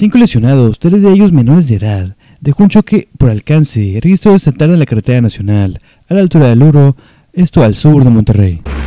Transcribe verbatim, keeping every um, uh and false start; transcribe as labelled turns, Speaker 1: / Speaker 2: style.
Speaker 1: Cinco lesionados, tres de ellos menores de edad, dejó un choque por alcance registrado esta tarde en la carretera nacional, a la altura del Uro, esto al sur de Monterrey.